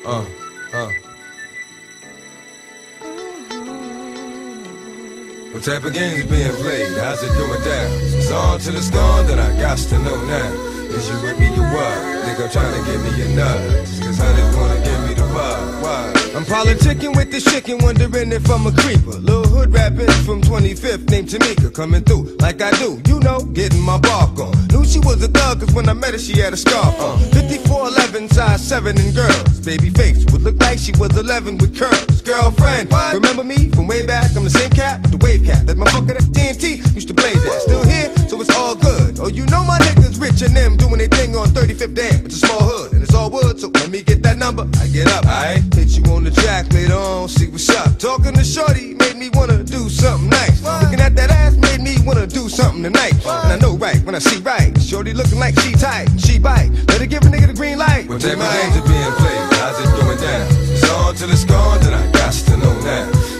What type of games being played? How's it going down? It's on till it's gone, then I got to know now. Is you with me or what? Think I'm trying to give me a nut? Just cause honey's gonna give me the vibe. Why? I'm politicking with this chicken, wondering if I'm a creeper. Little hood rapping from 25th named Tamika, coming through like I do, you know, getting my bark on. Knew she was a thug cause when I met her she had a scarf on. 54'11", size 7 and girls. Baby face would look like she was 11 with curls. Girlfriend, what? Remember me from way back? I'm the same cat, the wave cat. That motherfucker that TNT used to blaze at. Still here, so it's all good. Oh, you know my niggas rich and them doing their thing on 35th Dam. It's a small hood and it's all wood, so let me get that number. I get up, I hit you on the track later on, see what's up. Talking to shorty made me wanna do something nice. Looking at that ass made me wanna do something tonight. And I know right when I see right. Shorty looking like she tight, she bite. Let her give a nigga the green light. What type of games are being played? How's it going down? It's on till it's gone, then I got to know now.